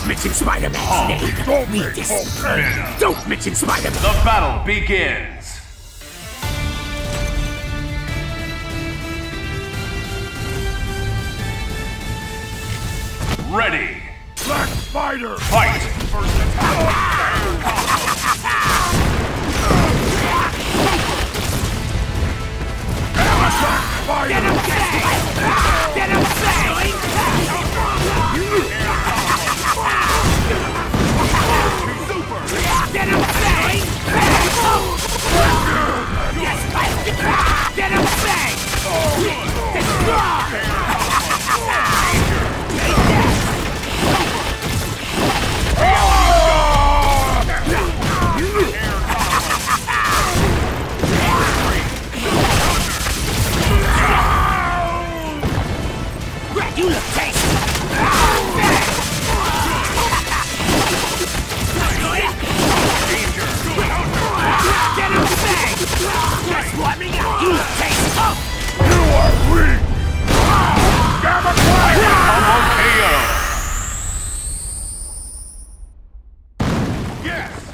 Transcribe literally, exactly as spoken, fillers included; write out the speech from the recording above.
mention Spider-Man's name. Don't Read make this. Hulk. Don't mention Spider-Man. The battle begins. Ready. Black Spider. Fight. First attack. Black Spider. Get him, bang! Get him, bang! Get him, bang! Yes, Spider! Get him, bang! Destroy! You look tasty! Get him, bang! Just let me out! You look tasty! You are weak. Gamma Cloud. Combo K O. Yes.